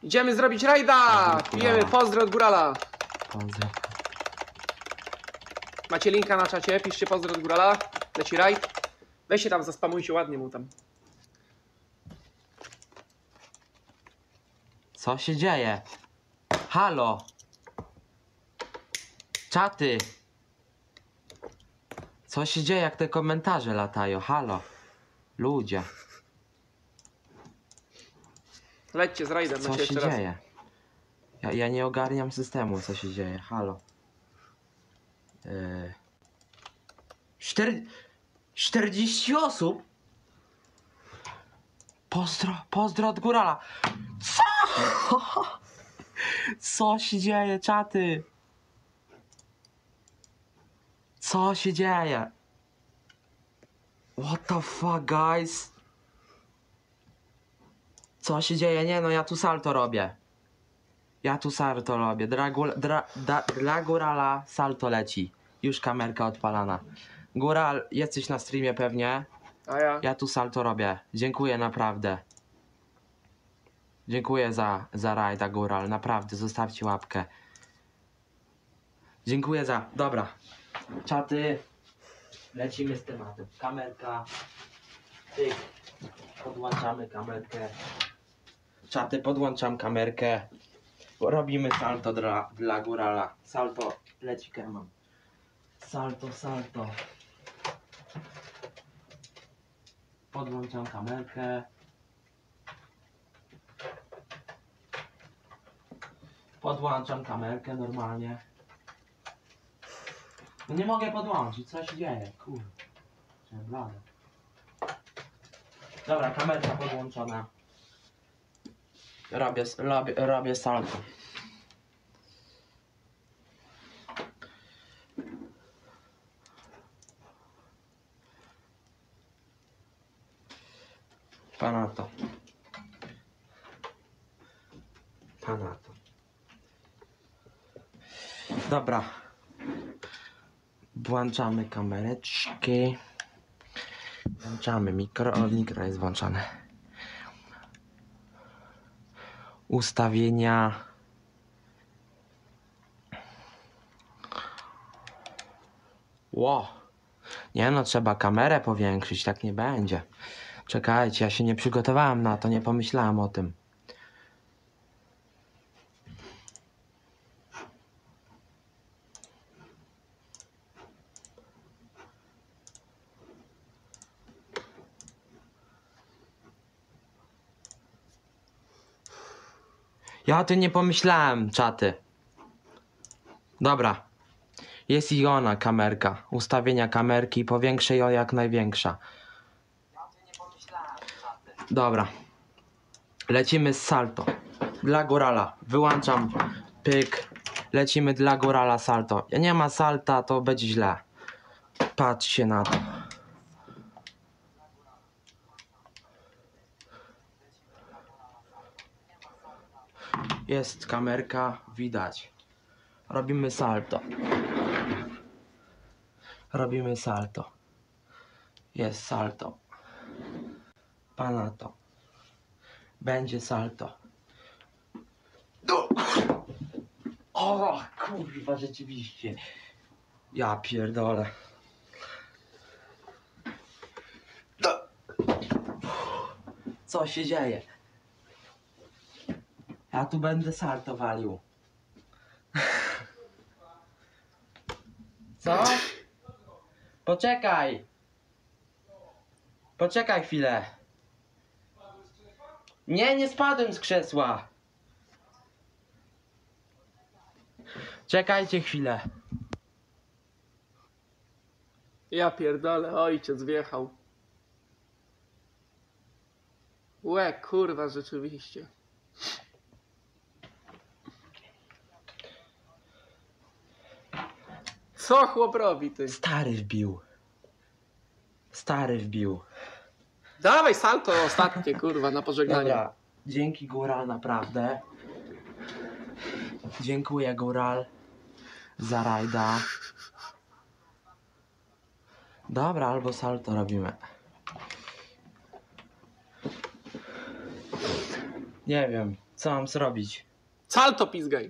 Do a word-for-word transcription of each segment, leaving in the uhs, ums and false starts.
Idziemy zrobić rajda! Pijemy, pozdro od górala. Pozdro. Macie linka na czacie, piszcie pozdro od górala. Leci rajd. Weźcie tam, zaspamujcie ładnie mu tam. Co się dzieje? Halo! Czaty! Co się dzieje, jak te komentarze latają? Halo! Ludzie! Lećcie z rajdem, Co macie się jeszcze raz. dzieje? Ja, ja nie ogarniam systemu, co się dzieje. Halo. Yy. Czter... czterdzieści osób? Pozdro, pozdro od górala. Co? Co się dzieje, czaty? Co się dzieje? What the fuck, guys? Co się dzieje? Nie no, ja tu salto robię. Ja tu salto robię. Dla, góra, dra, da, dla górala salto leci. Już kamerka odpalana. Góral, jesteś na streamie pewnie. A ja? Ja tu salto robię. Dziękuję naprawdę. Dziękuję za, za rajda, góral. Naprawdę, zostawcie łapkę. Dziękuję za... Dobra. Czaty. Lecimy z tematem. Kamerka. Tyk. Podłączamy kamerkę. Czaty, podłączam kamerkę. Robimy salto dla, dla górala. Salto. Leci kemam. Salto, salto. Podłączam kamerkę. Podłączam kamerkę normalnie. No nie mogę podłączyć, co się dzieje? Kurde. Blady. Dobra, kamerka podłączona. Robię, robię, robię salto. Panato. Panato. Dobra. Włączamy kamereczki. Włączamy mikro. O, mikro jest włączone. Ustawienia. Ło. Nie no, trzeba kamerę powiększyć, tak nie będzie. Czekajcie, ja się nie przygotowałem na to, nie pomyślałem o tym. Ja o tym nie pomyślałem, czaty. Dobra. Jest i ona, kamerka. Ustawienia kamerki, powiększę ją jak największa. Ja o tym nie pomyślałem, czaty. Dobra. Lecimy z salto. Dla górala. Wyłączam. Pyk. Lecimy dla górala salto. Jak nie ma salta, to będzie źle. Patrzcie na to. Jest kamerka, widać. Robimy salto. Robimy salto. Jest salto. Panato. Będzie salto. No. O kurwa, rzeczywiście. Ja pierdolę. No. Co się dzieje? Ja tu będę salto walił. Co? Poczekaj. Poczekaj chwilę. Nie, nie spadłem z krzesła. Czekajcie chwilę. Ja pierdolę, ojciec wjechał. Łe, kurwa, rzeczywiście. Co chłop robi, ty? Stary wbił. Stary wbił. Dawaj salto ostatnie, kurwa, na pożegnanie. Dobra. Dzięki góral, naprawdę. Dziękuję góral za rajda. Dobra, albo salto robimy. Nie wiem. Co mam zrobić? Salto pizgaj.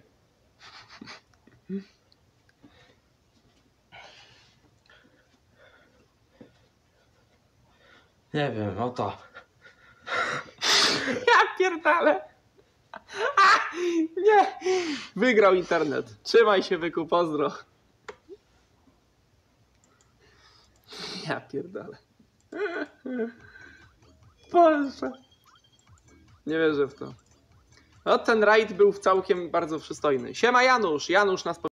Nie wiem, o to. Ja pierdolę. A, nie. Wygrał internet. Trzymaj się, Wyku, pozdro. Ja pierdolę. Boże. Nie wierzę w to. No ten rajd był całkiem bardzo przystojny. Siema Janusz. Janusz nas